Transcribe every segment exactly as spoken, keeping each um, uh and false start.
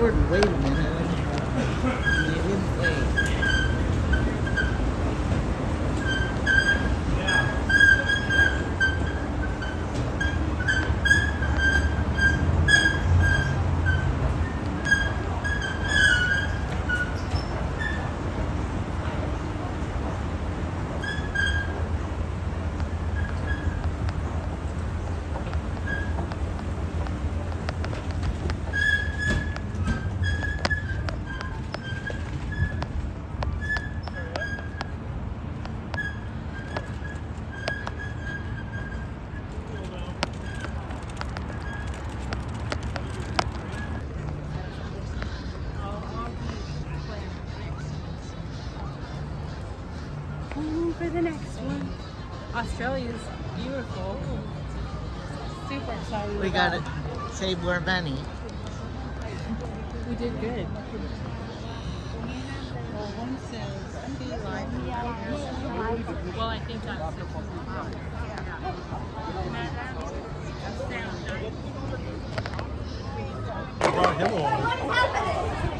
recording. Wait a minute. You didn't wait. For the next one. Australia's beautiful. Super excited. We gotta save more money. We did good. Well, one says sea life. Well, I think that's I brought him along.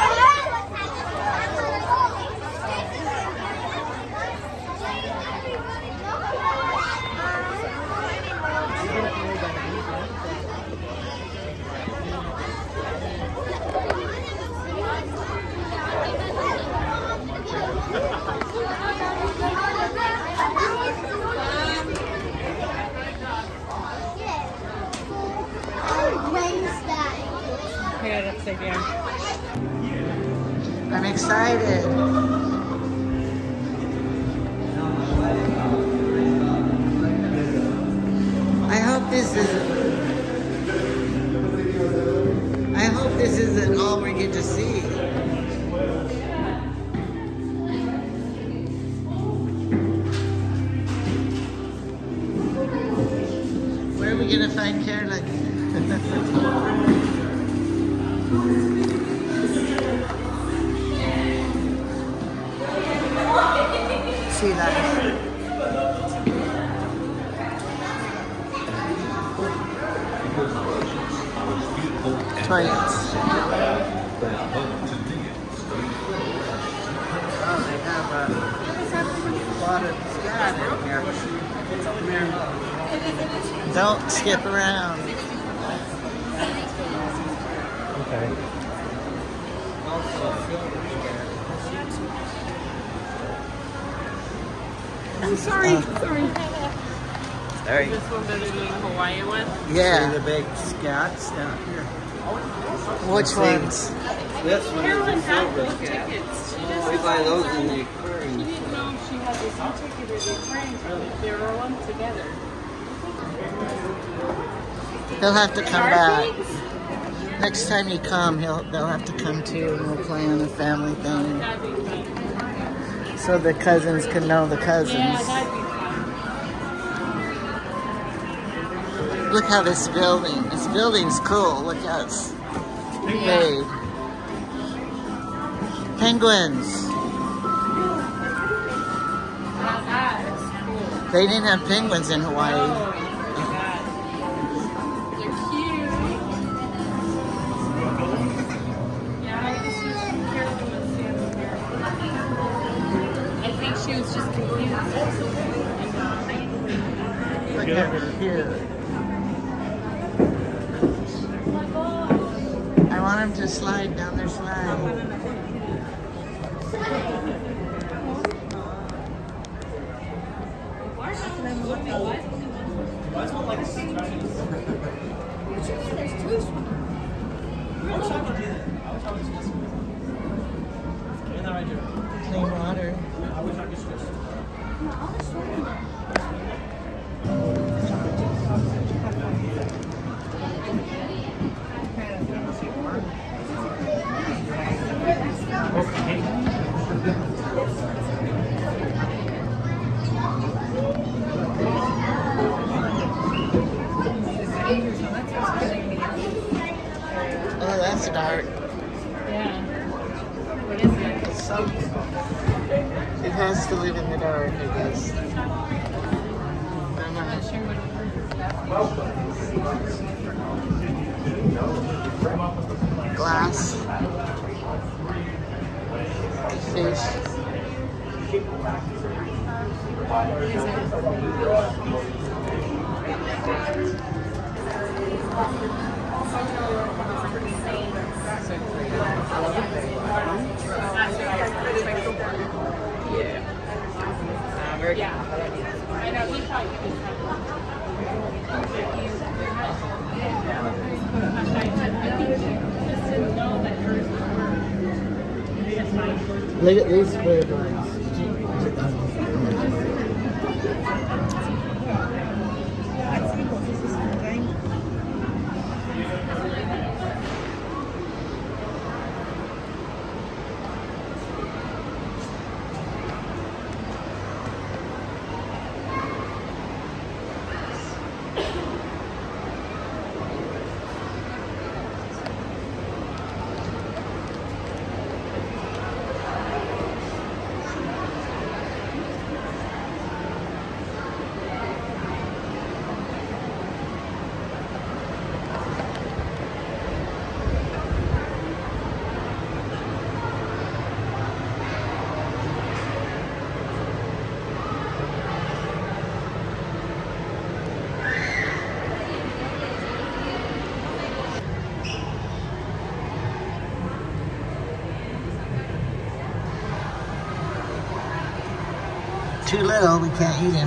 I'm excited. I hope this isn't. I hope this isn't all we get to see. Where are we gonna find Carolyn? Sea life. Toilets. Oh, they have a lot of scat in here. Don't skip around. Okay. I'm sorry. Uh, sorry. Sorry. This one better than the Hawaii one? Yeah. See the big scats down here. Which ones? This one Carolyn is the had silver those scat. tickets. She We just buy those in the she aquarium. didn't know if she had this new ticket or the aquarium ticket. They were all lumped together. He'll have to come back. Next time you come, he'll they'll have to come too, and we'll plan a family thing. That'd be fun. So the cousins can know the cousins. Yeah, that'd be fun. Look how this building, this building's cool. Look how it's made. Penguins. Now that is cool. They didn't have penguins in Hawaii. Oh my god. They're cute. Yeah, this is Carolyn was standing here. I think she was just confused. Look at her here. I want him to slide down their slide. Clean water. Oh, that's dark. Yeah. What is it? It's some, it has to live in the dark, I guess. I'm not sure what it is. glass. Fish. Yeah. I know he thought you was Look at these square ones. Too little, we can't eat him.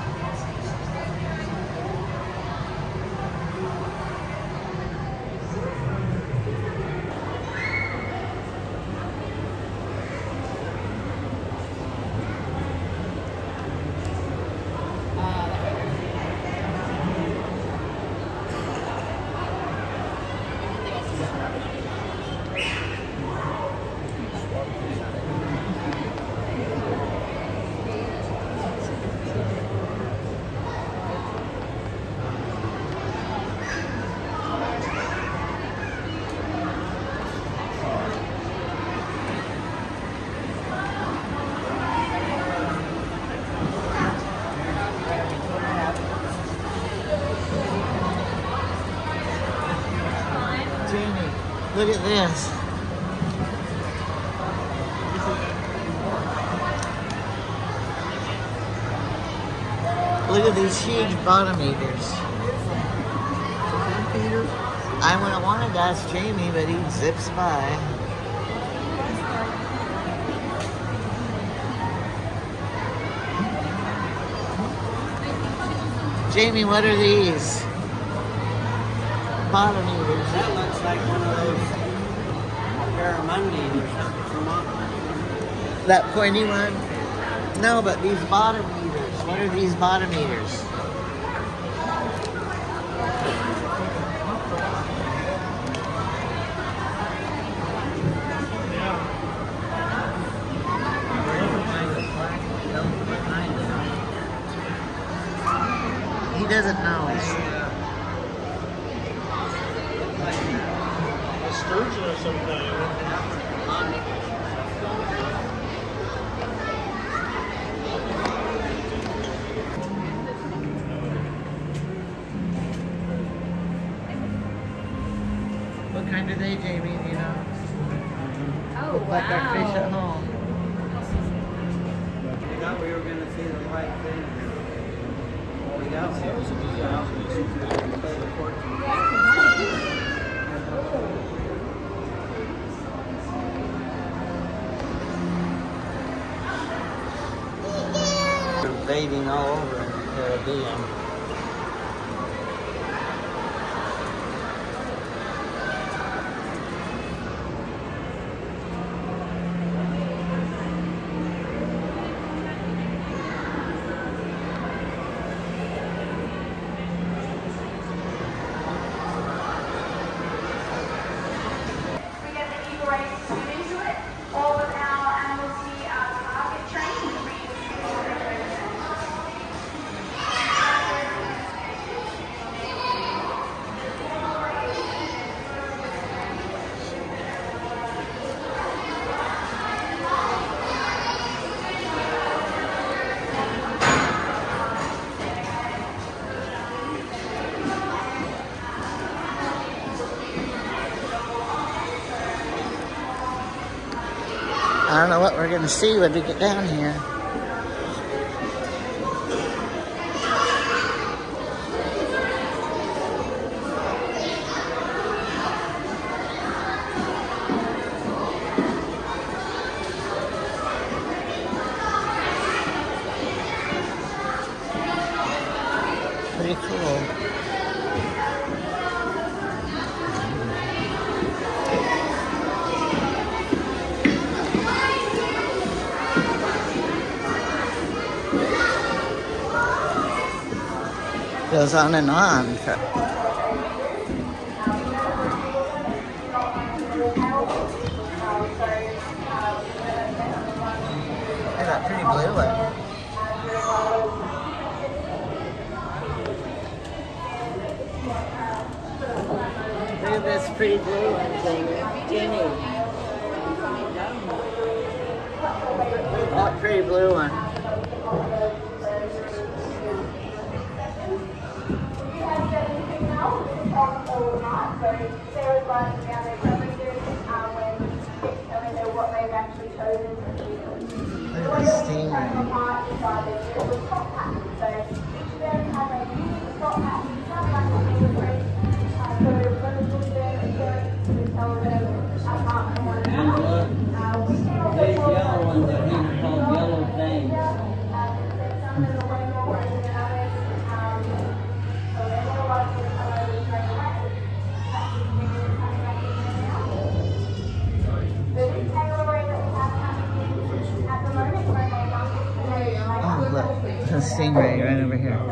Look at this. Look at these huge bottom eaters. I would have wanted to ask Jamie, but he zips by. Jamie, what are these? Bottom eaters. That looks like one of those barramundi or something from up. That pointy one? No, but these bottom eaters. What are these bottom eaters? He doesn't know. A sturgeon or something. What kind are they, Jamie? Do you know? Oh, Look like our fish at wow. home. I thought we were going to see the white thing. We got one. Bathing all over in the Caribbean. I don't know what we're going to see when we get down here. Pretty cool. Goes on and on. Look at that pretty blue one. Look at this pretty blue one, Jenny. That pretty blue one. Look at the stingray. These yellow ones are here called yellow things. Oh, look, the stingray right over here.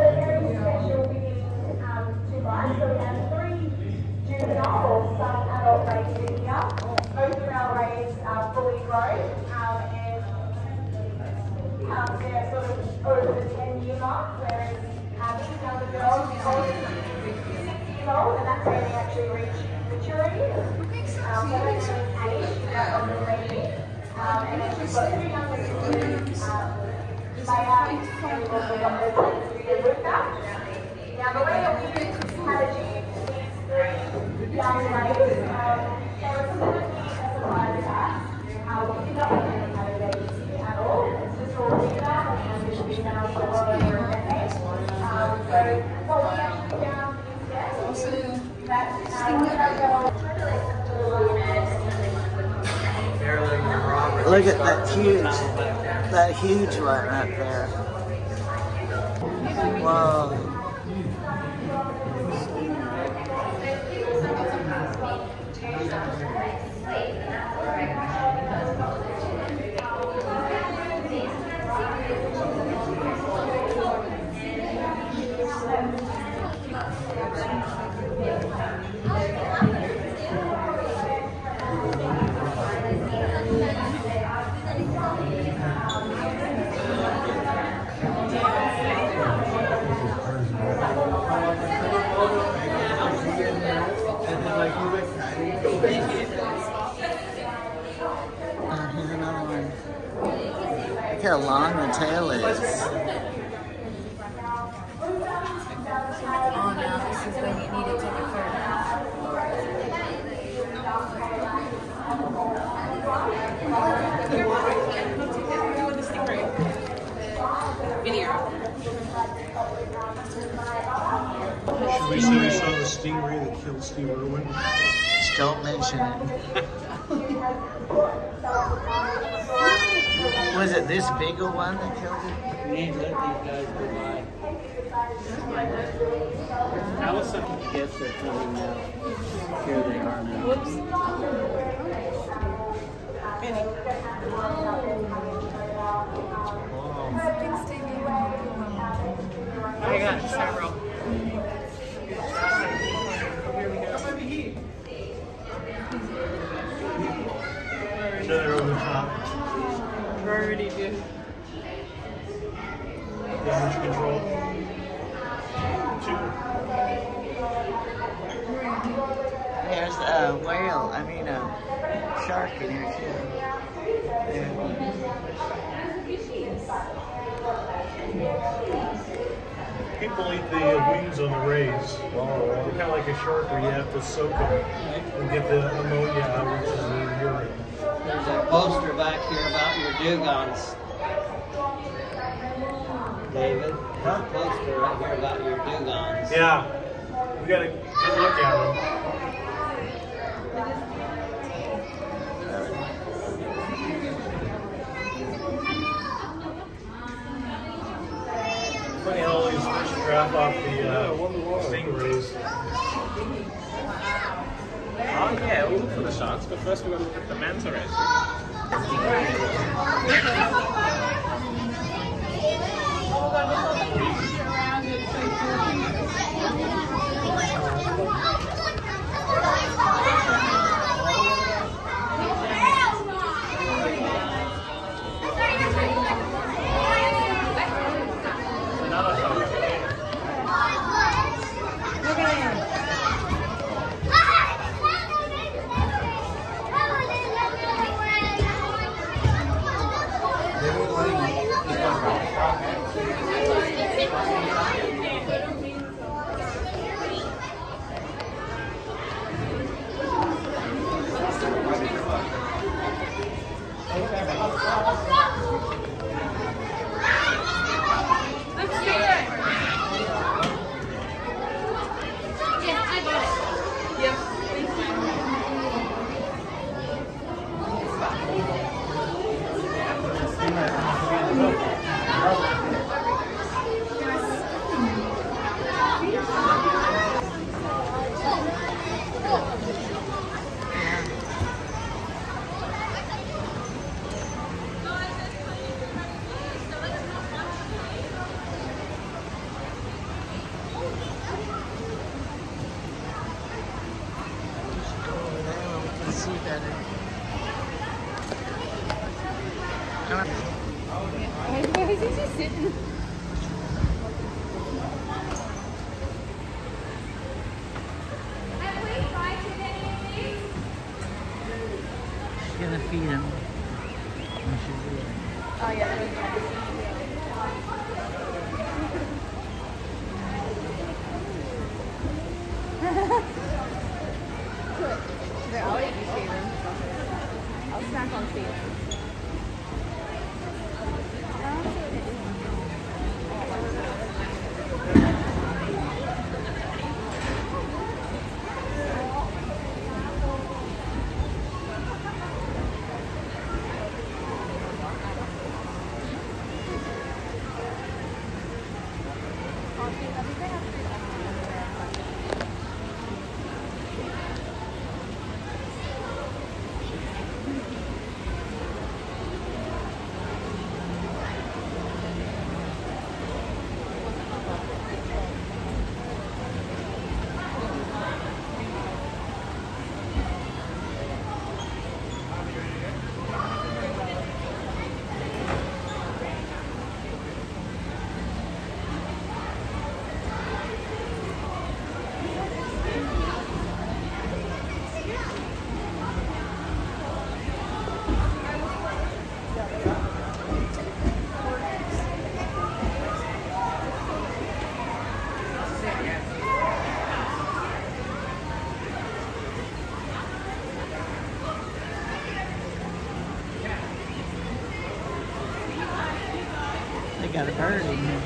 Both of our rays are fully grown, um, and um, they're sort of over the ten year mark, whereas um, these younger girls are older than six years old, and that's where they actually reach maturity. Um, so that's an age that of the lady. Um, and then we've got two younger sisters, um, Maya, and we've also got the sister Luca. Now the way that we had achieved these three young rays, um, they were completely surprised at us. Uh, we did not have any kind of babies at all. It's just all female and it's been now for well over a decade. Um, so what we actually found instead is that um, we have Look at that huge, that huge one right there. Whoa. Oh, here's another one. Look how long the tail is. Oh no, this is when you need to take a photo. Video. Should we say we saw the stingray that killed Steve Irwin? Just don't mention it. Was it this big a one that killed it? We ain't let these guys go by. Allison. Yes, they're coming now. Here they are now. I got several. Another over the top. We're already good. Damage control. Two. There's a whale, I mean a shark in here too. Yeah. People eat the uh, wings on the rays. They're kind of like a shark where you have to soak them and get the ammonia out, which is in the urine. There's a poster back dugongs. David, Huh? poster right here about your dugongs. Yeah, we got a good look at them. Funny how all these fish drop off the uh, stingrays. Oh yeah, we'll look for the sharks, but first we're going to look at the manta rays. See better. Why is he just sitting? She's gonna feed him. Oh yeah. I'll eat you, Steven. I'll snack on Steven. They got a bird in here.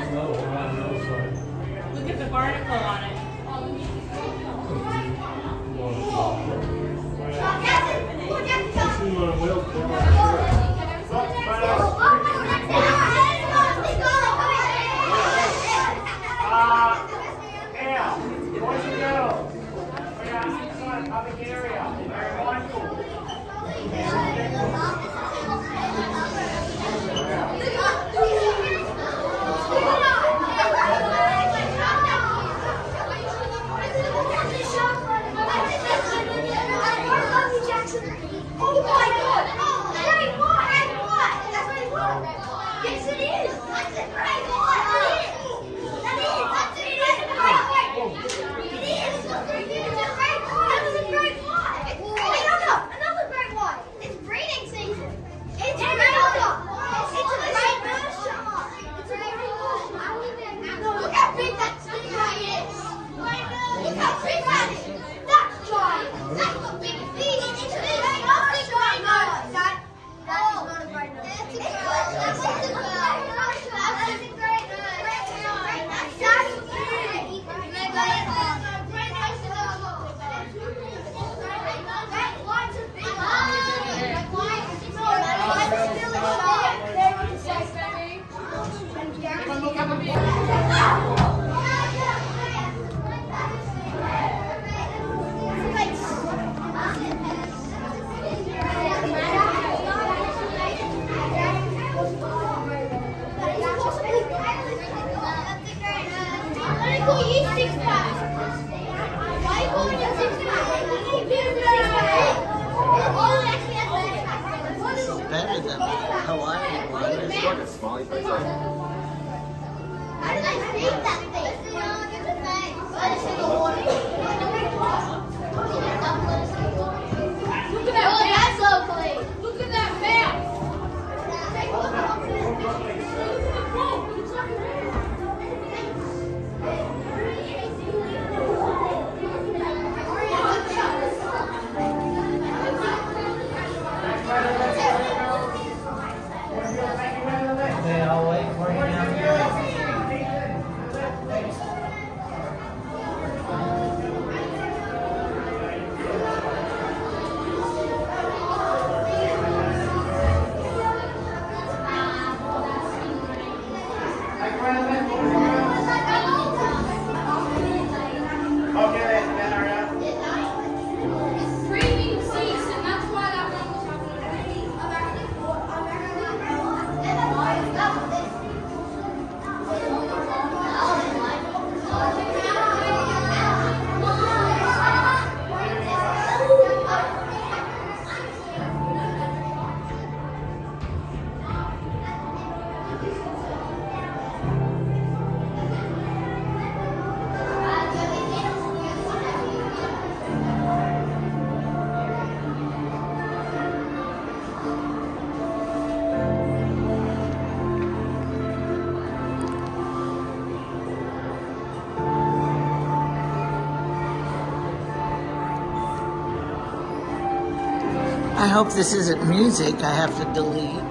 Oh, on the other side. Look at the barnacle on it. See one of whales come on. Oh my god! Great white! Great white! That's what he wants! Yes, it is! That's a great white! That is! That is! That's a great white! It is! It's a great white! That is a great white! It's another! Another great white! It's breeding season! It's another! It's a great version! It's a great version! Look how big that stingray is! Look how big that is! That's giant! That's the big fish! It's a big fish! That, that is not a great nose. It's a great nose. That's a great nose. That's a great nose. That's big. Great nose. Great nose is a lot. Great white's a big one. Great white. No, that white is still a shark. There it is. Yes, baby. I'm guaranteed. Better than the Hawaiian one. It's like a smiley face. How did I feed that thing? Let us in the water. Look at that. Oh, that's so clean. Look at that mouth. Okay, I'll wait for you down here. Breeding season, that's why that one was I hope this isn't music I have to delete.